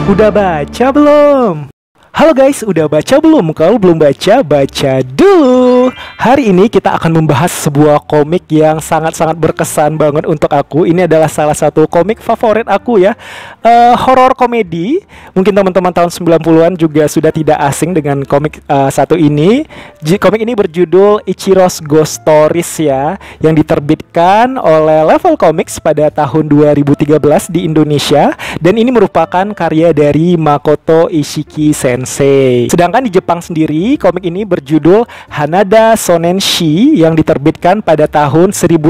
Udah baca belum? Halo guys, udah baca belum? Kalau belum baca, baca dulu. Hari ini kita akan membahas sebuah komik yang sangat-sangat berkesan banget untuk aku. Ini adalah salah satu komik favorit aku ya. Horor komedi. Mungkin teman-teman tahun 90-an juga sudah tidak asing dengan komik satu ini. Komik ini berjudul Ichiro's Ghost Stories ya, yang diterbitkan oleh Level Comics pada tahun 2013 di Indonesia, dan ini merupakan karya dari Makoto Ishiki Sensei. Sedangkan di Jepang sendiri, komik ini berjudul Hanada Sonenshi yang diterbitkan pada tahun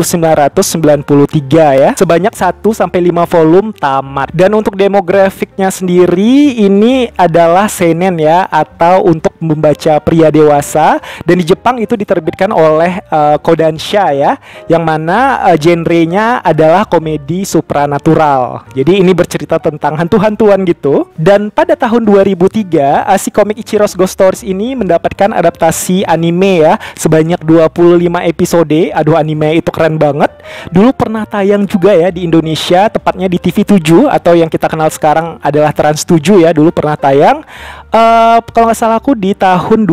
1993 ya. Sebanyak 1-5 volume tamat. Dan untuk demografiknya sendiri, ini adalah seinen ya, atau untuk membaca pria dewasa. Dan di Jepang itu diterbitkan oleh Kodansha ya, yang mana genrenya adalah komedi supranatural. Jadi ini bercerita tentang hantu-hantuan gitu. Dan pada tahun 2003, si komik Ichiro's Ghost Stories ini mendapatkan adaptasi anime ya, sebanyak 25 episode. Aduh, anime itu keren banget. Dulu pernah tayang juga ya di Indonesia, tepatnya di TV7 atau yang kita kenal sekarang adalah Trans 7 ya. Dulu pernah tayang. Kalau nggak salah aku di tahun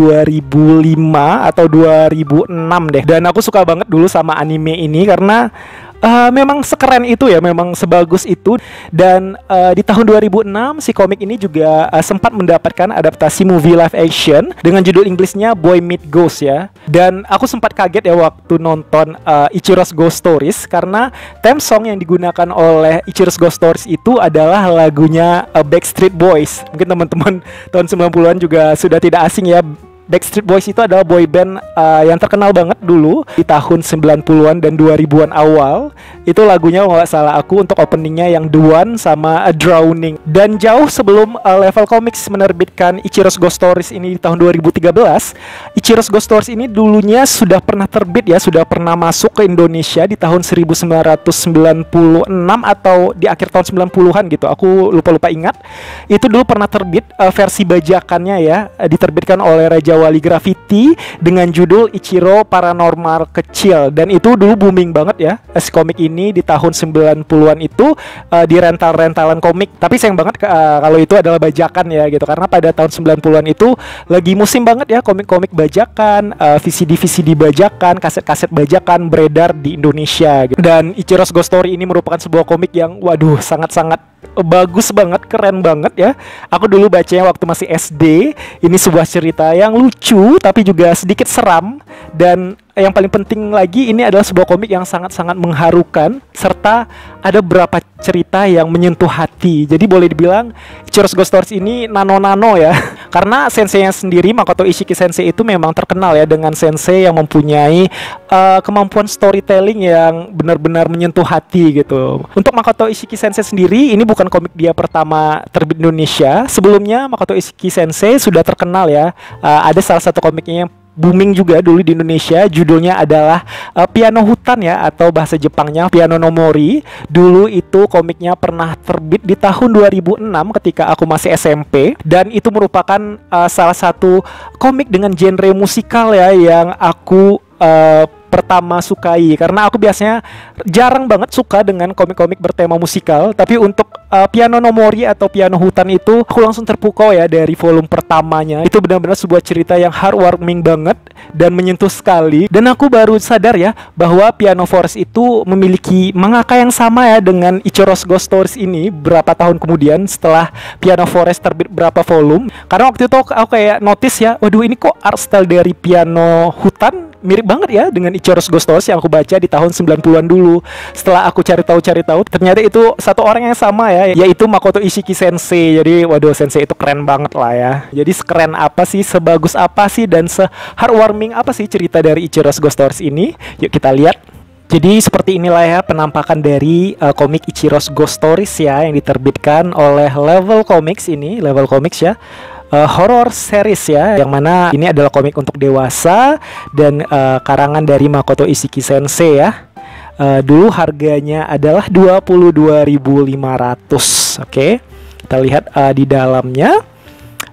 2005 atau 2006 deh. Dan aku suka banget dulu sama anime ini karena memang sekeren itu ya, memang sebagus itu. Dan di tahun 2006 si komik ini juga sempat mendapatkan adaptasi movie live action dengan judul Inggrisnya Boy Meets Ghost ya. Dan aku sempat kaget ya waktu nonton Ichiro's Ghost Stories, karena theme song yang digunakan oleh Ichiro's Ghost Stories itu adalah lagunya Backstreet Boys. Mungkin teman-teman tahun 90-an juga sudah tidak asing ya. Backstreet Boys itu adalah boy band yang terkenal banget dulu di tahun 90-an dan 2000-an awal. Itu lagunya kalau nggak salah aku untuk openingnya yang The One sama Drowning. Dan jauh sebelum Level Comics menerbitkan Ichiro's Ghost Stories ini di tahun 2013, Ichiro's Ghost Stories ini dulunya sudah pernah terbit ya, sudah pernah masuk ke Indonesia di tahun 1996 atau di akhir tahun 90-an gitu. Aku lupa ingat. Itu dulu pernah terbit versi bajakannya ya, diterbitkan oleh Raja Wali Graffiti dengan judul Ichiro Paranormal Kecil. Dan itu dulu booming banget ya, si komik ini di tahun 90-an itu di rental-rentalan komik. Tapi sayang banget kalau itu adalah bajakan ya gitu, karena pada tahun 90-an itu lagi musim banget ya komik-komik bajakan, VCD bajakan, kaset-kaset bajakan beredar di Indonesia gitu. Dan Ichiro's Ghost Story ini merupakan sebuah komik yang waduh sangat-sangat bagus banget, keren banget ya. Aku dulu bacanya waktu masih SD. Ini sebuah cerita yang lucu tapi juga sedikit seram, dan yang paling penting lagi ini adalah sebuah komik yang sangat-sangat mengharukan, serta ada beberapa cerita yang menyentuh hati. Jadi boleh dibilang Ichiro's Ghost Stories ini nano-nano ya. Karena senseinya sendiri, Makoto Ishiki Sensei, itu memang terkenal ya dengan sensei yang mempunyai kemampuan storytelling yang benar-benar menyentuh hati gitu. Untuk Makoto Ishiki Sensei sendiri, ini bukan komik dia pertama terbit di Indonesia. Sebelumnya Makoto Ishiki Sensei sudah terkenal ya. Ada salah satu komiknya yang booming juga dulu di Indonesia, judulnya adalah Piano Hutan ya, atau bahasa Jepangnya Piano no Mori. Dulu itu komiknya pernah terbit di tahun 2006 ketika aku masih SMP, dan itu merupakan salah satu komik dengan genre musikal ya yang aku pertama sukai, karena aku biasanya jarang banget suka dengan komik-komik bertema musikal. Tapi untuk Piano no Mori atau Piano Hutan itu aku langsung terpukau ya dari volume pertamanya. Itu benar-benar sebuah cerita yang heartwarming banget dan menyentuh sekali. Dan aku baru sadar ya bahwa Piano Forest itu memiliki mangaka yang sama ya dengan Ichiro's Ghost Stories ini berapa tahun kemudian setelah Piano Forest terbit berapa volume. Karena waktu itu aku kayak notice ya, waduh ini kok art style dari Piano Hutan mirip banget ya dengan Ichiro's Ghost Stories yang aku baca di tahun 90-an dulu. Setelah aku cari tahu, ternyata itu satu orang yang sama ya, yaitu Makoto Ishiki Sensei. Jadi waduh, sensei itu keren banget lah ya. Jadi sekeren apa sih, sebagus apa sih, dan se-heartwarming apa sih cerita dari Ichiro's Ghost Stories ini? Yuk kita lihat. Jadi seperti inilah ya penampakan dari komik Ichiro's Ghost Stories ya, yang diterbitkan oleh Level Comics ini, Level Comics ya. Horror series ya, yang mana ini adalah komik untuk dewasa dan karangan dari Makoto Ishiki Sensei ya. Dulu harganya adalah 22.500. Oke. Kita lihat di dalamnya.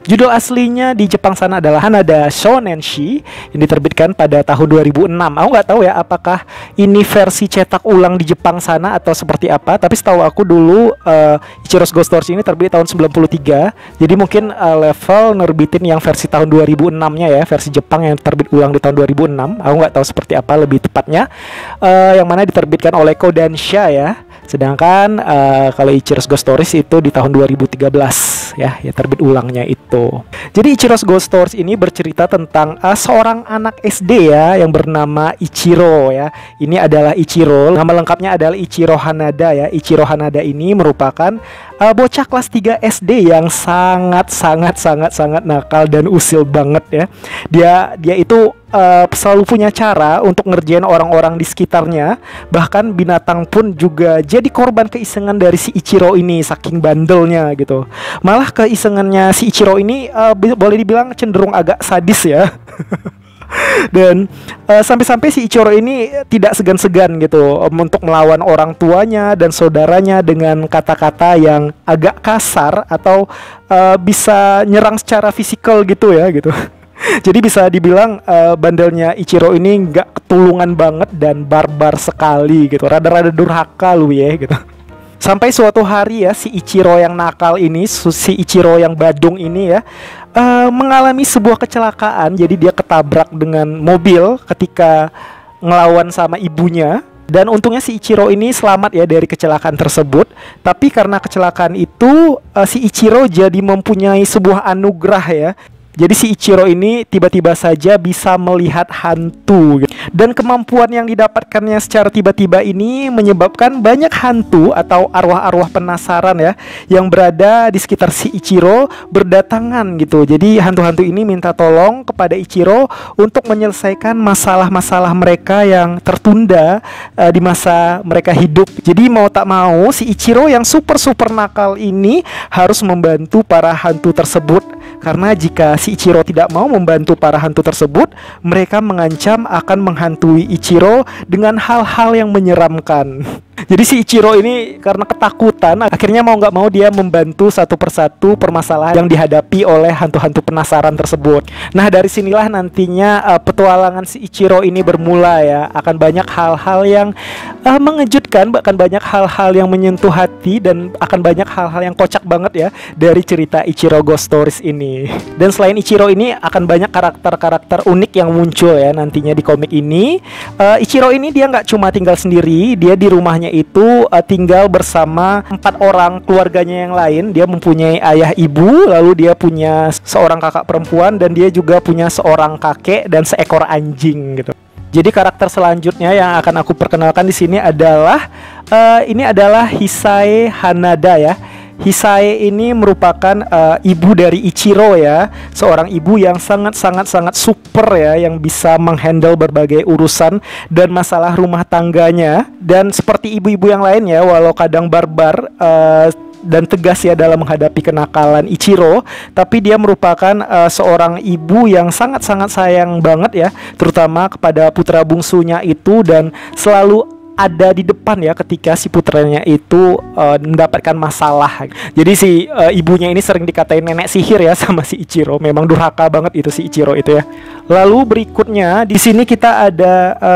Judul aslinya di Jepang sana adalah Hanada Shonenshi yang diterbitkan pada tahun 2006. Aku nggak tahu ya apakah ini versi cetak ulang di Jepang sana atau seperti apa. Tapi setahu aku dulu Ichiro's Ghost Stories ini terbit tahun 93. Jadi mungkin level nerbitin yang versi tahun 2006-nya ya, versi Jepang yang terbit ulang di tahun 2006. Aku nggak tahu seperti apa lebih tepatnya. Yang mana diterbitkan oleh Kodansha ya. Sedangkan kalau Ichiro's Ghost Stories itu di tahun 2013 ya terbit ulangnya itu. Jadi Ichiro's Ghost Stories ini bercerita tentang seorang anak SD ya yang bernama Ichiro ya. Ini adalah Ichiro, nama lengkapnya adalah Ichiro Hanada ya. Ichiro Hanada ini merupakan bocah kelas 3 SD yang sangat nakal dan usil banget ya. Dia itu selalu punya cara untuk ngerjain orang-orang di sekitarnya. Bahkan binatang pun juga jadi korban keisengan dari si Ichiro ini, saking bandelnya gitu. Malah keisengannya si Ichiro ini boleh dibilang cenderung agak sadis ya. Dan sampai-sampai si Ichiro ini tidak segan-segan gitu untuk melawan orang tuanya dan saudaranya dengan kata-kata yang agak kasar atau bisa nyerang secara fisikal gitu ya gitu. Jadi bisa dibilang bandelnya Ichiro ini nggak ketulungan banget dan barbar sekali gitu. Rada-rada durhaka lu ya gitu. Sampai suatu hari ya si Ichiro yang nakal ini, si Ichiro yang badung ini ya mengalami sebuah kecelakaan. Jadi dia ketabrak dengan mobil ketika ngelawan sama ibunya. Dan untungnya si Ichiro ini selamat ya dari kecelakaan tersebut. Tapi karena kecelakaan itu si Ichiro jadi mempunyai sebuah anugerah ya. Jadi si Ichiro ini tiba-tiba saja bisa melihat hantu gitu. Dan kemampuan yang didapatkannya secara tiba-tiba ini menyebabkan banyak hantu atau arwah-arwah penasaran ya yang berada di sekitar si Ichiro berdatangan gitu. Jadi hantu-hantu ini minta tolong kepada Ichiro untuk menyelesaikan masalah-masalah mereka yang tertunda di masa mereka hidup. Jadi mau tak mau si Ichiro yang super nakal ini harus membantu para hantu tersebut. Karena jika si Ichiro tidak mau membantu para hantu tersebut, mereka mengancam akan menghantui Ichiro dengan hal-hal yang menyeramkan. Jadi si Ichiro ini karena ketakutan, akhirnya mau nggak mau dia membantu satu persatu permasalahan yang dihadapi oleh hantu-hantu penasaran tersebut. Nah dari sinilah nantinya petualangan si Ichiro ini bermula ya. Akan banyak hal-hal yang mengejutkan, bahkan banyak hal-hal yang menyentuh hati, dan akan banyak hal-hal yang kocak banget ya dari cerita Ichiro Ghost Stories ini. Dan selain Ichiro ini akan banyak karakter-karakter unik yang muncul ya nantinya di komik ini. Ichiro ini dia nggak cuma tinggal sendiri, dia di rumahnya itu tinggal bersama 4 orang keluarganya yang lain. Dia mempunyai ayah ibu, lalu dia punya seorang kakak perempuan, dan dia juga punya seorang kakek dan seekor anjing gitu. Jadi karakter selanjutnya yang akan aku perkenalkan di sini adalah ini adalah Hisae Hanada ya. Hisae ini merupakan ibu dari Ichiro ya, seorang ibu yang sangat super ya, yang bisa menghandle berbagai urusan dan masalah rumah tangganya. Dan seperti ibu-ibu yang lain ya, walau kadang barbar dan tegas ya dalam menghadapi kenakalan Ichiro, tapi dia merupakan seorang ibu yang sangat sayang banget ya, terutama kepada putra bungsunya itu, dan selalu ada di depan ya ketika si putranya itu mendapatkan masalah. Jadi si ibunya ini sering dikatain nenek sihir ya sama si Ichiro. Memang durhaka banget itu si Ichiro itu ya. Lalu berikutnya di sini kita ada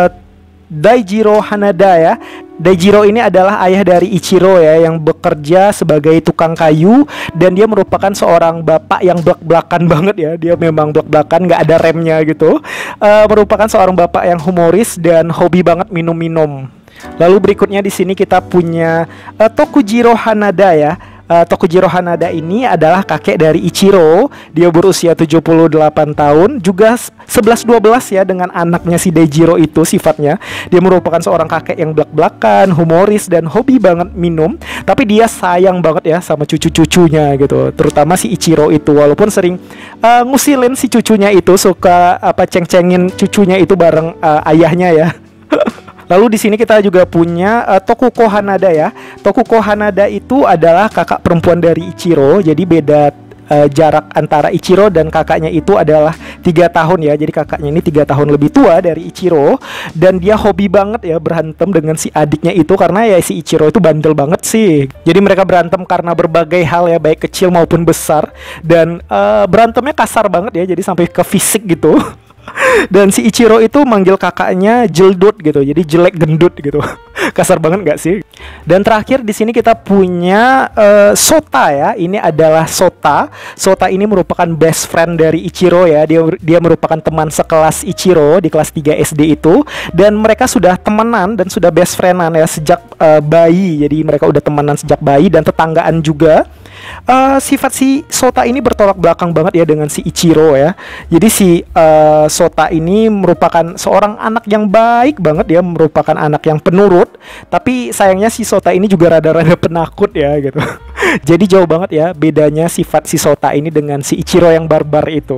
Daijiro Hanada ya. Daijiro ini adalah ayah dari Ichiro ya, yang bekerja sebagai tukang kayu, dan dia merupakan seorang bapak yang blak-blakan banget ya. Dia memang blak-blakan, nggak ada remnya gitu. Merupakan seorang bapak yang humoris dan hobi banget minum-minum. Lalu berikutnya di sini kita punya Tokujiro Hanada ya. Tokujiro Hanada ini adalah kakek dari Ichiro. Dia berusia 78 tahun, juga 11-12 ya dengan anaknya si Daijiro itu sifatnya. Dia merupakan seorang kakek yang blak-blakan, humoris, dan hobi banget minum. Tapi dia sayang banget ya sama cucu-cucunya gitu, terutama si Ichiro itu. Walaupun sering ngusilin si cucunya itu, suka ceng-cengin cucunya itu bareng ayahnya ya. Lalu di sini kita juga punya Tokuko Hanada ya. Tokuko Hanada itu adalah kakak perempuan dari Ichiro. Jadi beda jarak antara Ichiro dan kakaknya itu adalah 3 tahun ya. Jadi kakaknya ini 3 tahun lebih tua dari Ichiro, dan dia hobi banget ya berantem dengan si adiknya itu, karena ya si Ichiro itu bandel banget sih. Jadi mereka berantem karena berbagai hal ya, baik kecil maupun besar, dan berantemnya kasar banget ya, jadi sampai ke fisik gitu. Dan si Ichiro itu manggil kakaknya jeldut gitu, jadi jelek gendut gitu. Kasar banget nggak sih? Dan terakhir di sini kita punya Sota ya. Ini adalah Sota. Sota ini merupakan best friend dari Ichiro ya. Dia merupakan teman sekelas Ichiro di kelas 3 SD itu, dan mereka sudah temenan dan sudah best friendan ya sejak bayi. Jadi mereka udah temenan sejak bayi dan tetanggaan juga. Sifat si Sota ini bertolak belakang banget ya dengan si Ichiro ya. Jadi si Sota ini merupakan seorang anak yang baik banget ya, merupakan anak yang penurut. Tapi sayangnya si Sota ini juga rada-rada penakut ya gitu. Jadi jauh banget ya bedanya sifat si Sota ini dengan si Ichiro yang barbar itu.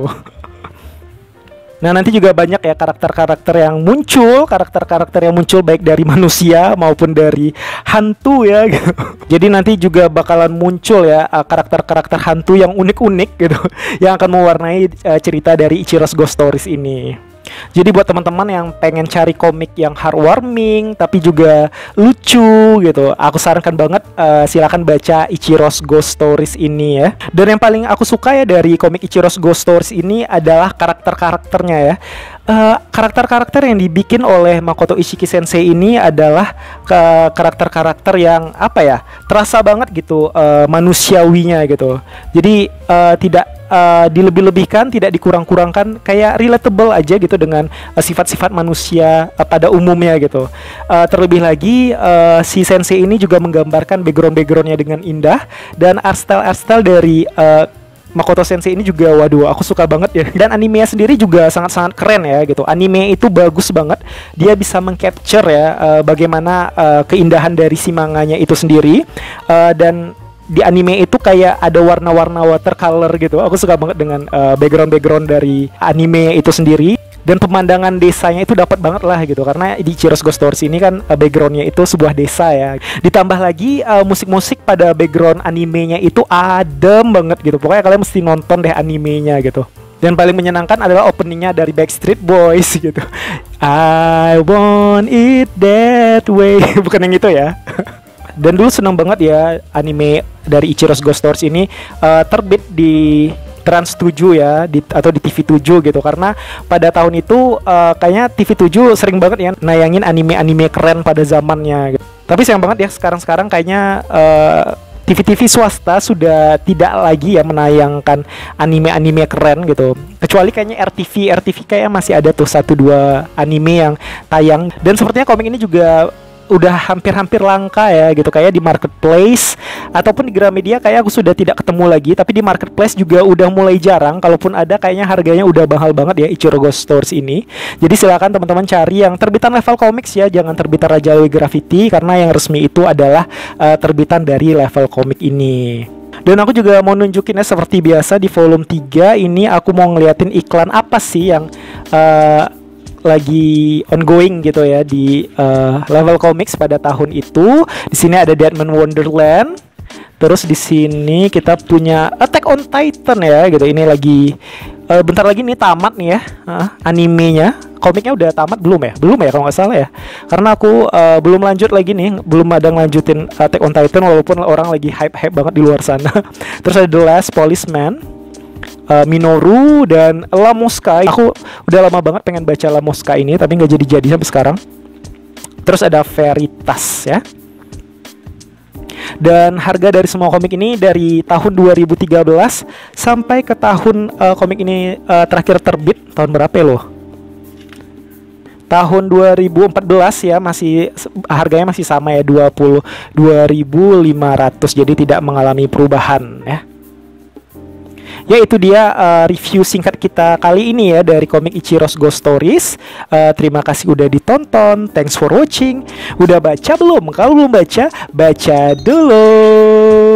Nah, nanti juga banyak ya karakter-karakter yang muncul baik dari manusia maupun dari hantu ya gitu. Jadi nanti juga bakalan muncul ya karakter-karakter hantu yang unik-unik gitu yang akan mewarnai cerita dari Ichiro's Ghost Stories ini. Jadi buat teman-teman yang pengen cari komik yang heartwarming tapi juga lucu gitu, aku sarankan banget silakan baca Ichiro's Ghost Stories ini ya. Dan yang paling aku suka ya dari komik Ichiro's Ghost Stories ini adalah karakter-karakternya ya. Karakter-karakter yang dibikin oleh Makoto Ishiki Sensei ini adalah karakter-karakter yang apa ya, terasa banget gitu manusiawinya gitu. Jadi tidak dilebih-lebihkan, tidak dikurang-kurangkan, kayak relatable aja gitu dengan sifat-sifat manusia pada umumnya gitu. Terlebih lagi si Sensei ini juga menggambarkan background-backgroundnya dengan indah, dan art style dari Makoto Sensei ini juga waduh aku suka banget ya. Dan animenya sendiri juga sangat-sangat keren ya gitu. Anime itu bagus banget. Dia bisa mengcapture ya bagaimana keindahan dari si manganya itu sendiri. Dan di anime itu kayak ada warna-warna watercolor gitu. Aku suka banget dengan background-background dari anime itu sendiri. Dan pemandangan desanya itu dapat banget lah gitu, karena di Ichiro's Ghost Stories ini kan backgroundnya itu sebuah desa ya. Ditambah lagi musik-musik pada background animenya itu adem banget gitu. Pokoknya kalian mesti nonton deh animenya gitu. Dan paling menyenangkan adalah openingnya dari Backstreet Boys gitu. I want it that way. Bukan yang itu ya. Dan dulu seneng banget ya anime dari Ichiro's Ghost Stories ini terbit di Trans 7 ya, atau di TV 7 gitu, karena pada tahun itu kayaknya TV 7 sering banget ya nayangin anime-anime keren pada zamannya gitu. Tapi sayang banget ya sekarang kayaknya TV-TV swasta sudah tidak lagi ya menayangkan anime-anime keren gitu. Kecuali kayaknya RTV kayak masih ada tuh 1-2 anime yang tayang. Dan sepertinya komik ini juga udah hampir-hampir langka ya gitu, kayak di marketplace ataupun di Gramedia kayak aku sudah tidak ketemu lagi, tapi di marketplace juga udah mulai jarang, kalaupun ada kayaknya harganya udah mahal banget ya Ichiro Ghost Stories ini. Jadi silakan teman-teman cari yang terbitan Level Comics ya, jangan terbitan Raja Aoi Graffiti, karena yang resmi itu adalah terbitan dari Level Comic ini. Dan aku juga mau nunjukinnya seperti biasa di volume 3 ini, aku mau ngeliatin iklan apa sih yang lagi ongoing gitu ya di Level Comics pada tahun itu. Di sini ada Deadman Wonderland. Terus di sini kita punya Attack on Titan ya gitu. Ini lagi bentar lagi nih tamat nih ya animenya. Komiknya udah tamat belum ya? Belum ya kalau nggak salah ya. Karena aku belum lanjut lagi nih, belum ada ngelanjutin Attack on Titan walaupun orang lagi hype banget di luar sana. Terus ada The Last Policeman, Minoru, dan La Mosca. Aku udah lama banget pengen baca La Mosca ini tapi nggak jadi sampai sekarang. Terus ada Veritas ya. Dan harga dari semua komik ini dari tahun 2013 sampai ke tahun komik ini terakhir terbit tahun berapa ya loh? Tahun 2014 ya, masih harganya masih sama ya, 22.500. Jadi tidak mengalami perubahan ya. Ya itu dia review singkat kita kali ini ya dari komik Ichiro's Ghost Stories. Terima kasih udah ditonton. Thanks for watching. Udah baca belum? Kalau belum baca, baca dulu.